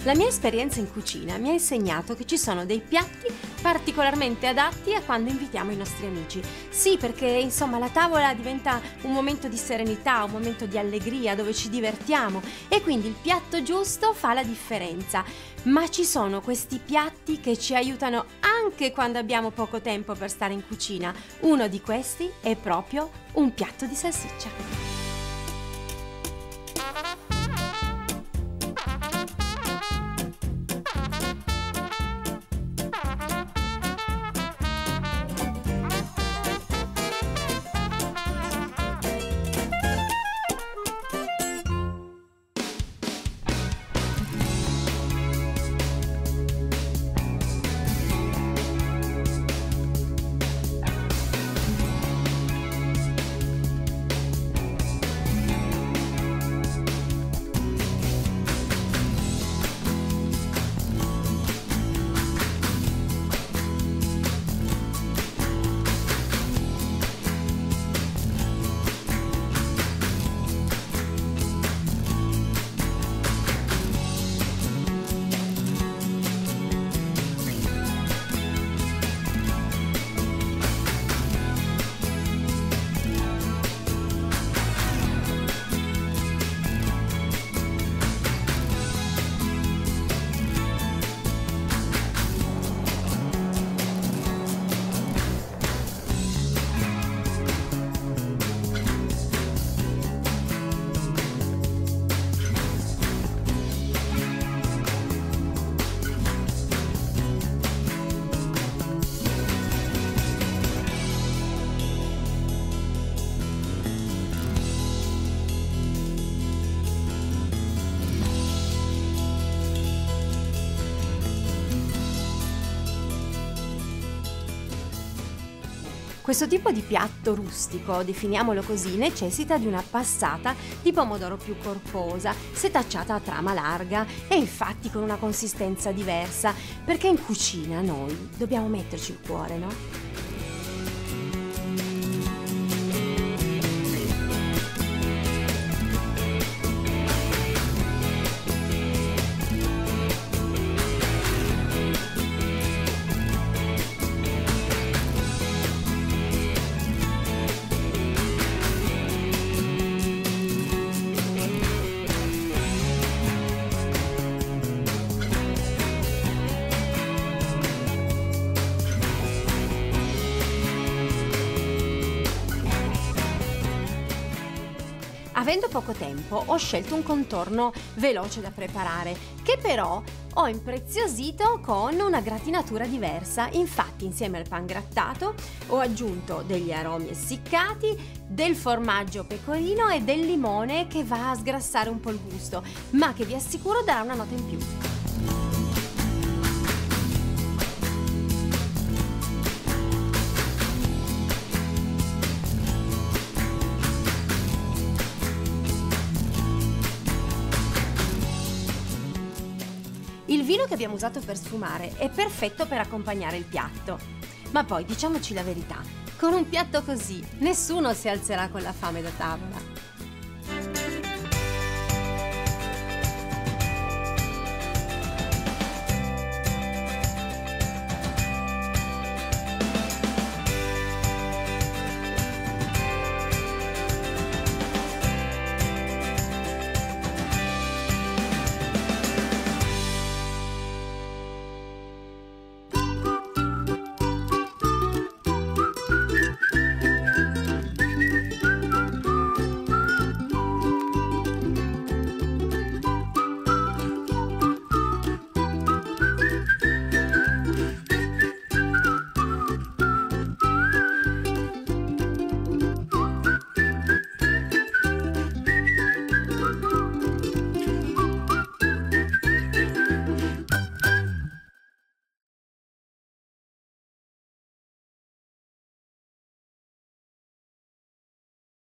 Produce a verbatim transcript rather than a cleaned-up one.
La mia esperienza in cucina mi ha insegnato che ci sono dei piatti particolarmente adatti a quando invitiamo i nostri amici. Sì, perché insomma la tavola diventa un momento di serenità, un momento di allegria dove ci divertiamo e quindi il piatto giusto fa la differenza. Ma ci sono questi piatti che ci aiutano anche quando abbiamo poco tempo per stare in cucina. Uno di questi è proprio un piatto di salsiccia. Questo tipo di piatto rustico, definiamolo così, necessita di una passata di pomodoro più corposa, setacciata a trama larga e infatti con una consistenza diversa, perché in cucina noi dobbiamo metterci il cuore, no? Avendo poco tempo ho scelto un contorno veloce da preparare, che però ho impreziosito con una gratinatura diversa. Infatti insieme al pan grattato ho aggiunto degli aromi essiccati, del formaggio pecorino e del limone che va a sgrassare un po' il gusto, ma che vi assicuro darà una nota in più. Il vino che abbiamo usato per sfumare è perfetto per accompagnare il piatto. Ma poi, diciamoci la verità, con un piatto così nessuno si alzerà con la fame da tavola.